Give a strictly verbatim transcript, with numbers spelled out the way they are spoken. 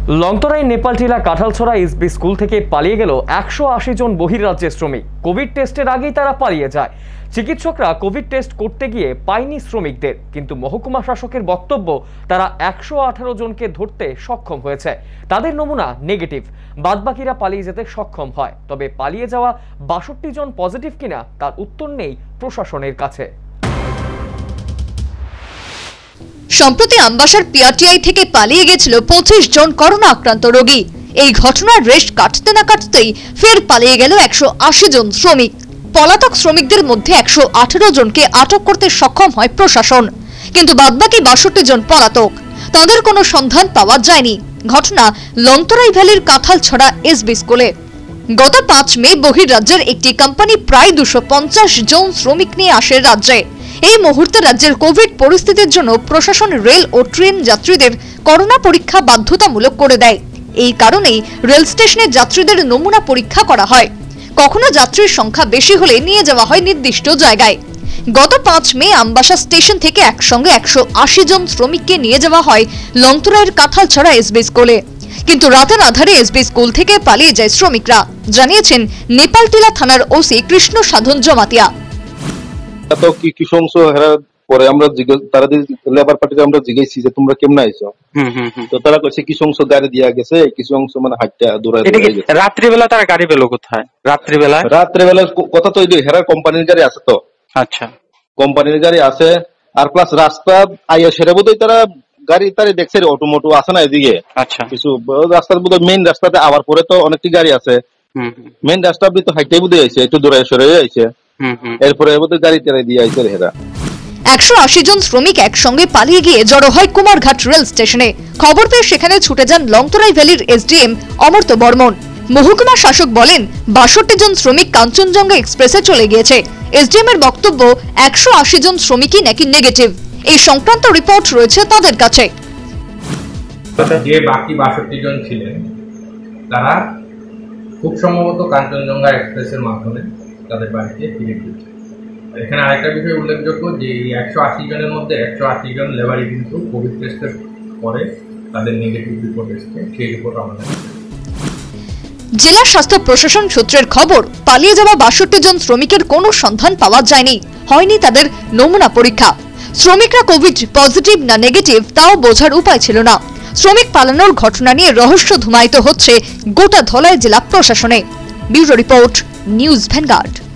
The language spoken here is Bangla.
লংতরাই নেপালটিলা কাঁঠালছড়া এসবি স্কুল থেকে পালিয়ে গেল একশো আশি জন বহির্রাজ্যের শ্রমিক। কোভিড টেস্টের আগেই তারা পালিয়ে যায়। চিকিৎসকরা কোভিড টেস্ট করতে গিয়ে পায়নি শ্রমিকদের, কিন্তু মহকুমা শাসকের বক্তব্য তারা একশো আঠারো জনকে ধরতে সক্ষম হয়েছে। তাদের নমুনা নেগেটিভ, বাদবাকিরা পালিয়ে যেতে সক্ষম হয়। তবে পালিয়ে যাওয়া বাষট্টি জন পজিটিভ কিনা তার উত্তর নেই প্রশাসনের কাছে। সম্প্রতি আমবাসার পিআরটিআই থেকে পালিয়ে গেছিল পঁচিশ জন করোনা আক্রান্ত রোগী। এই ঘটনার রেশ কাটতে না কাটতেই ফের পালিয়ে গেল একশো আশি জন শ্রমিক। পলাতক শ্রমিকদের মধ্যে একশো আঠারো জনকে আটক করতে সক্ষম হয় প্রশাসন, কিন্তু বাদবাকি বাষট্টি জন পলাতক। তাদের কোনো সন্ধান পাওয়া যায়নি। ঘটনা লংতরাই ভ্যালির কাঁঠালছড়া এসবি স্কুলে। গত পাঁচ মে বহির্রাজ্যের একটি কোম্পানি প্রায় দুশো পঞ্চাশ জন শ্রমিক নিয়ে আসে রাজ্যে। এই মুহূর্তে রাজ্যের কোভিড পরিস্থিতির জন্য প্রশাসন রেল ও ট্রেন যাত্রীদের করোনা পরীক্ষা বাধ্যতামূলক করে দেয়। এই কারণেই রেল স্টেশনে যাত্রীদের নমুনা পরীক্ষা করা হয়। কখনো যাত্রীর সংখ্যা বেশি হলে নিয়ে যাওয়া হয় নির্দিষ্ট জায়গায়। গত পাঁচ মে আমবাসা স্টেশন থেকে একসঙ্গে একশো আশি জন শ্রমিককে নিয়ে যাওয়া হয় লংতরাইয়ের কাঁঠালছড়া এসবি স্কুলে। কিন্তু রাতের আধারে এসবি স্কুল থেকে পালিয়ে যায় শ্রমিকরা, জানিয়েছেন নেপালটিলা থানার ওসি কৃষ্ণ সাধন জমাতিয়া। তো কি কিছু অংশ হেরার পরে আমরা তারা লেবার পার্টিকে আমরা জিজ্ঞেসি যে তোমরা কেমন আইছো, তো তারা কইছে কিছু অংশ গাড়ি দিয়া গেছে, কিছু অংশ মানে হাঁটতে দৌড়ায়। রাত্রি বেলা তারা গাড়ি পেলো কোথায়? রাত্রি বেলা রাত্রি বেলা কথা তো হেরার কোম্পানির গাড়ি আছে তো। আচ্ছা, কোম্পানির গাড়ি আছে। আর প্লাস রাস্তা আইয়া সেরে বোধহয় তারা গাড়ি তারি দেখছে অটোমোটো আছে না এদিকে। আচ্ছা, কিছু রাস্তার বোধহয় মেইন রাস্তাতে আবার পরে তো অনেকটি গাড়ি আছে। মেইন রাস্তা তো হাইটাই বোধহয় আইছে, একটু দৌড়ায় সরে আইছে। এরপরে বোধহয় গাড়ি টাড়ি দিয়ে আইছে হেরা। একশো আশি জন শ্রমিক একসঙ্গে পালিয়ে গিয়ে জড়ো হয় কুমারঘাট রেল স্টেশনে। খবর পেয়ে সেখানে ছুটে যান লংতরাই ভ্যালির এসডিএম অমর্ত্য বর্মন। মহকুমা শাসক বলেন বাষট্টি জন শ্রমিক কাঞ্চনজঙ্ঘা এক্সপ্রেসে চলে গিয়েছে। এসডিএম এর বক্তব্য একশো আশি জন শ্রমিকই নাকি নেগেটিভ। এই সংক্রান্ত রিপোর্ট রয়েছে তাদের কাছে। যে বাকি বাষট্টি জন ছিলেন তারা খুব সম্ভবত কাঞ্চনজঙ্ঘা এক্সপ্রেসের মাধ্যমে তাদের বাড়িতে ফিরে গিয়েছে। এখানে আরেকটা বিষয় উল্লেখযোগ্য যে একশো আশি জনের মধ্যে একশো আশি জন লেবারই কিন্তু কোভিড টেস্টের পরে তাদের নেগেটিভ রিপোর্ট এসেছে। সেই রিপোর্ট আমাদের জেলা স্বাস্থ্য প্রশাসন সূত্রের খবর, পালিয়ে যাওয়া বাষট্টি জন শ্রমিকের কোনো সন্ধান পাওয়া যায়নি। হয়নি তাদের নমুনা পরীক্ষা। শ্রমিকরা কোভিড পজিটিভ না নেগেটিভ তাও বোঝার উপায় ছিল না। শ্রমিক পালানোর ঘটনা নিয়ে রহস্য ধুমায়িত হচ্ছে গোটা ধলাই জেলা প্রশাসনে। Bureau report, News vanguard.